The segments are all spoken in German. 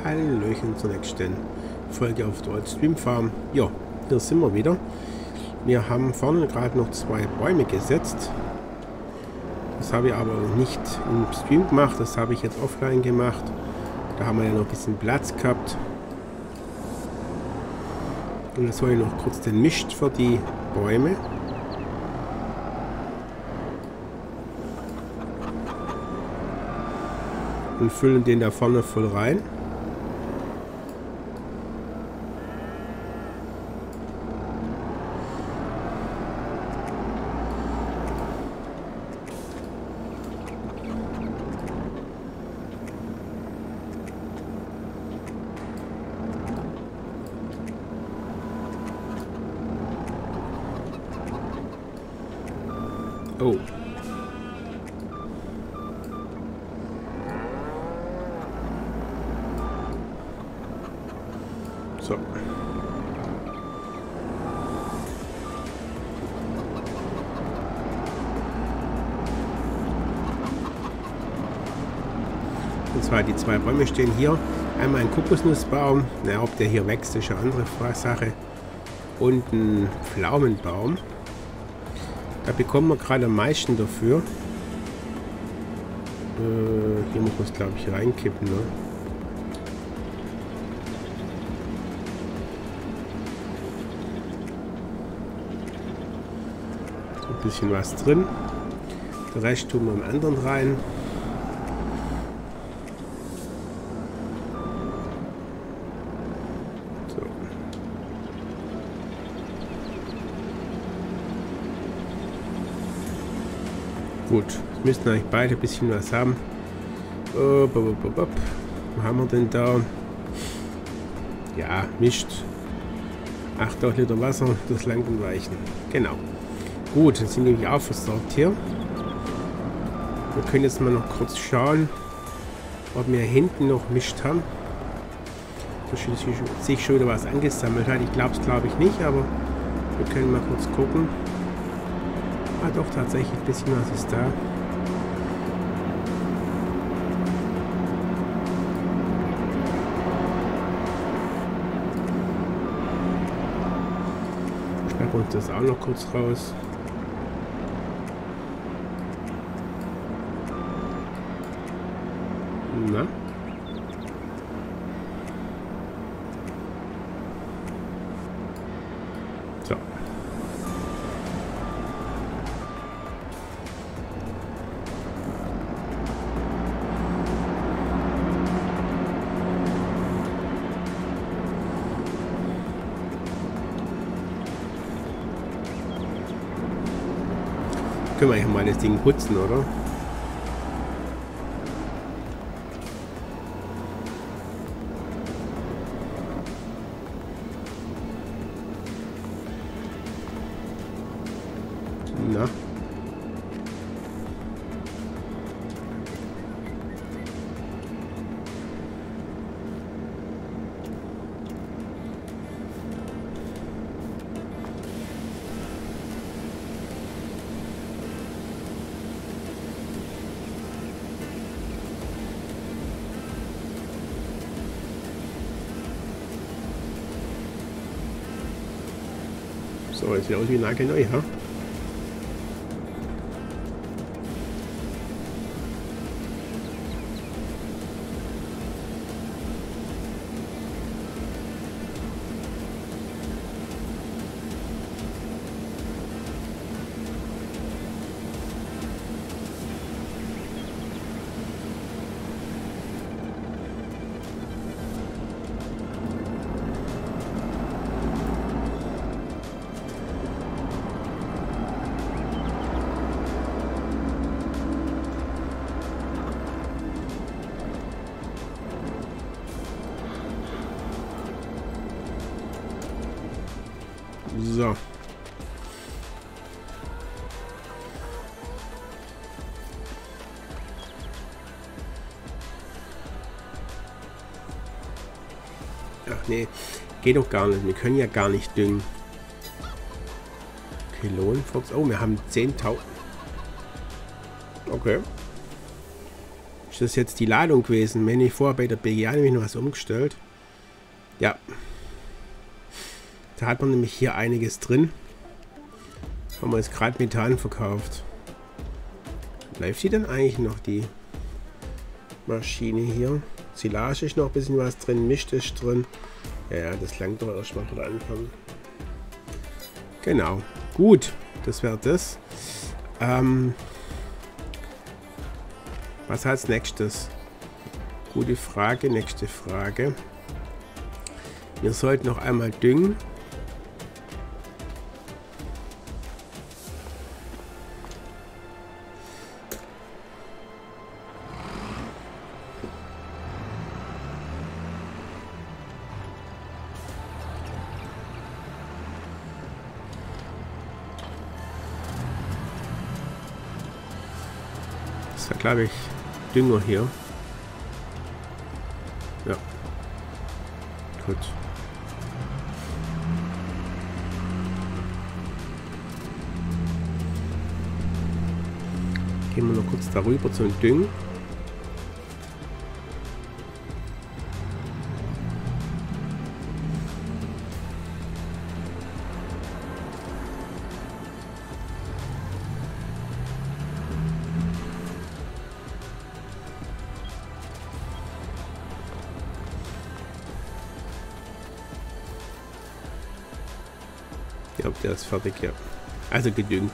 Hallöchen zur nächsten Folge auf der Old Stream Farm. Ja, hier sind wir wieder. Wir haben vorne gerade noch 2 Bäume gesetzt. Das habe ich aber nicht im Stream gemacht, das habe ich jetzt offline gemacht. Da haben wir ja noch ein bisschen Platz gehabt. Und jetzt soll ich noch kurz den Mist für die Bäume. Und füllen den da vorne voll rein. Oh. So. Und zwar die 2 Bäume stehen hier. Einmal ein Kokosnussbaum, na, ob der hier wächst, ist eine andere Sache. Und ein Pflaumenbaum. Da bekommen wir gerade am meisten dafür. Hier muss man es, glaube ich, reinkippen. Ne? So ein bisschen was drin. Den Rest tun wir im anderen rein. So. Gut, jetzt müssten eigentlich beide ein bisschen was haben. Wo haben wir denn da? Ja, Mist. 8 Liter Wasser, das langt und weichen. Genau. Gut, dann sind wir nämlich auch versorgt hier. Wir können jetzt mal noch kurz schauen, ob wir hinten noch Mist haben. Da sich schon wieder was angesammelt hat. Ich glaube ich nicht, aber wir können mal kurz gucken. Ah doch, tatsächlich ein bisschen was ist da. Schreiben wir uns das auch noch kurz raus. Na? So. Können wir eigentlich mal das Ding putzen, oder? Na? So, jetzt sieht aus wie nagelneu, ha? So. Ach nee, geht doch gar nicht. Wir können ja gar nicht düngen. Kilonenfuchs. Oh, wir haben 10.000. Okay. Ist das jetzt die Ladung gewesen? Wenn ich vorher bei der BGA nämlich noch was umgestellt. Ja. Da hat man nämlich hier einiges drin. Haben wir jetzt gerade Methan verkauft. Läuft die denn eigentlich noch, die Maschine hier? Silage ist noch ein bisschen was drin, Mist ist drin. Ja, das langt doch erstmal für den Anfang. Genau. Gut, das wäre das. Was als nächstes? Gute Frage, nächste Frage. Wir sollten noch einmal düngen. Das war, glaube ich, Dünger hier. Ja. Gut. Gehen wir noch kurz darüber zum Düngen. Ich glaube, der ist fertig, ja. Also gedüngt.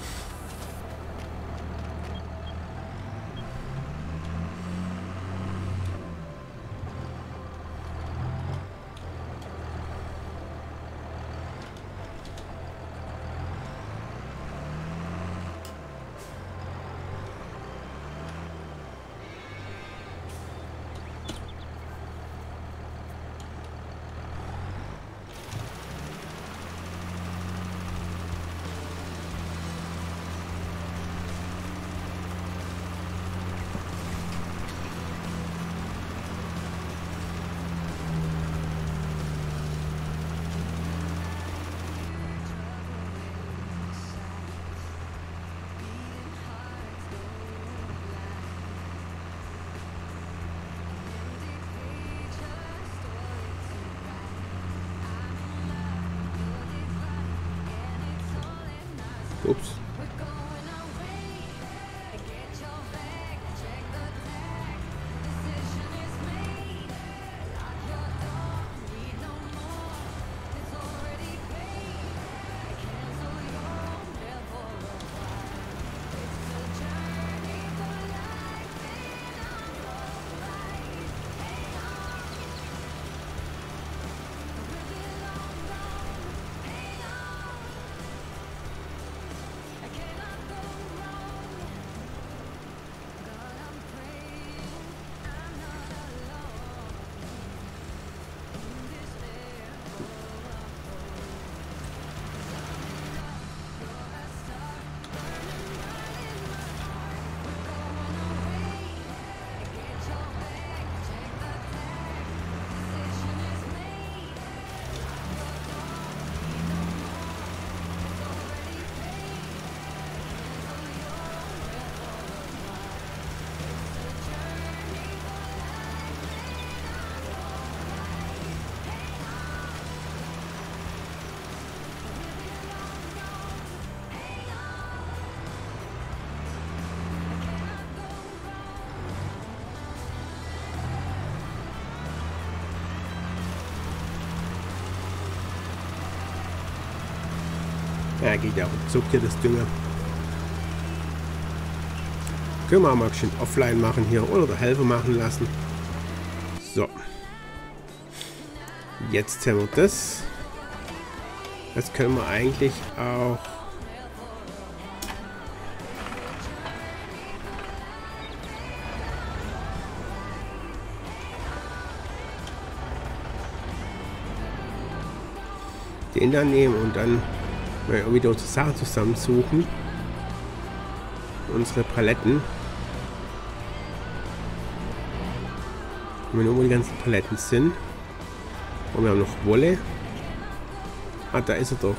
Ups. Ja, geht ja ruckzuck hier das Dünger. Können wir auch mal schön offline machen hier oder der Helfer machen lassen. So. Jetzt haben wir das. Jetzt können wir eigentlich auch den dann nehmen und dann mal wieder unsere Sachen zusammensuchen. Unsere Paletten. Wenn nur die ganzen Paletten sind. Und wir haben noch Wolle. Ah, da ist er doch.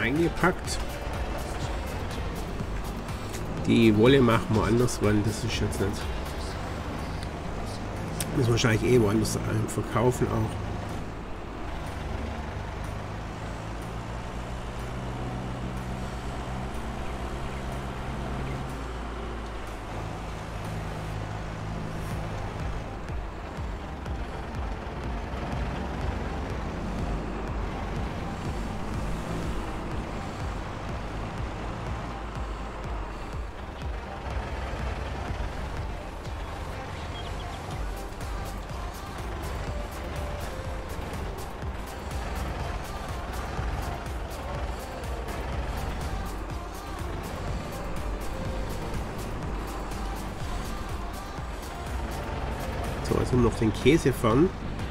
eingepackt. Die Wolle machen wir anders, weil das ist jetzt nicht. Müssen wir wahrscheinlich eh woanders verkaufen auch. So, jetzt haben wir noch den Käse von.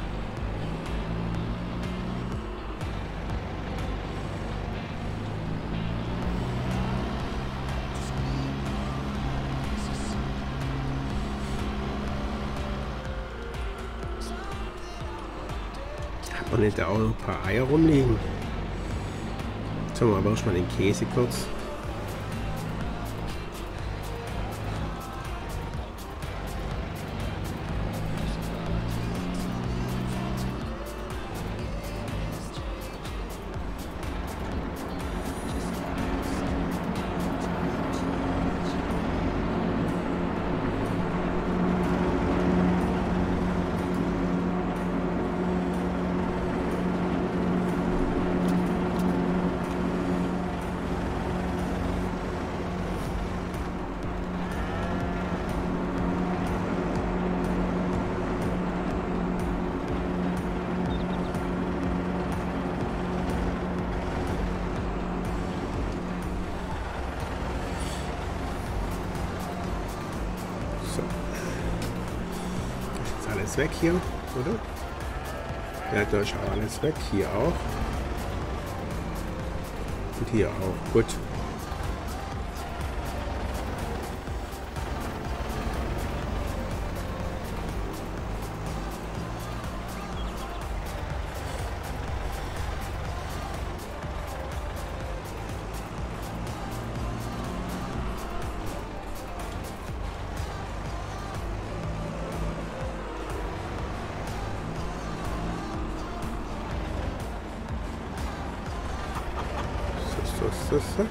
Hat man nicht da auch noch ein paar Eier rumliegen? Jetzt haben wir aber erstmal den Käse kurz. Alles weg hier, oder? Ja, da ist auch alles weg. Hier auch. Und hier auch. Gut. So.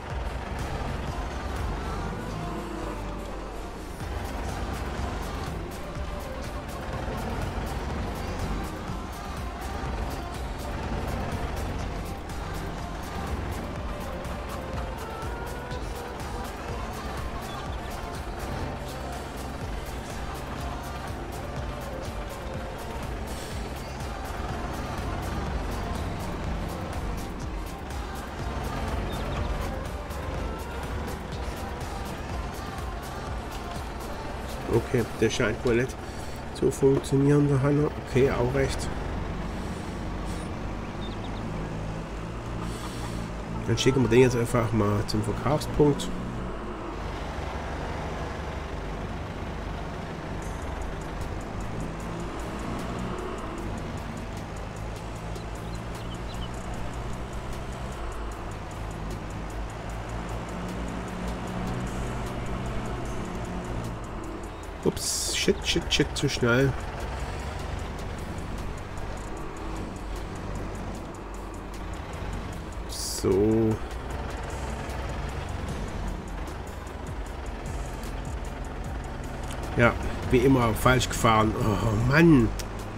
Okay, der scheint wohl nicht zu funktionieren, der Hanna. Okay, auch recht. Dann schicken wir den jetzt einfach mal zum Verkaufspunkt. Ups, shit, zu schnell. So. Ja, wie immer falsch gefahren. Oh Mann.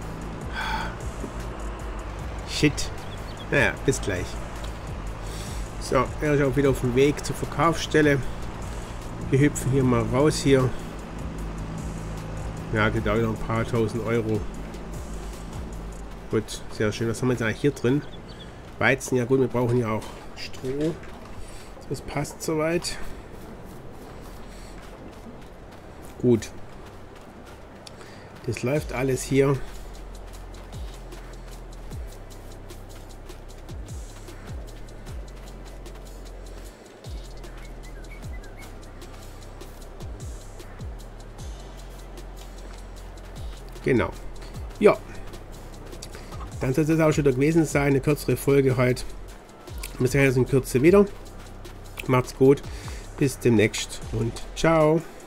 Shit. Naja, bis gleich. So, er ist auch wieder auf dem Weg zur Verkaufsstelle. Wir hüpfen hier mal raus hier. Ja, geht auch wieder ein paar tausend Euro. Gut, sehr schön. Was haben wir jetzt eigentlich hier drin? Weizen, ja gut, wir brauchen ja auch Stroh. Das passt soweit. Gut. Das läuft alles hier. Genau. Ja. Dann soll es auch schon wieder gewesen sein. Eine kürzere Folge heute. Wir sehen uns in Kürze wieder. Macht's gut. Bis demnächst und ciao.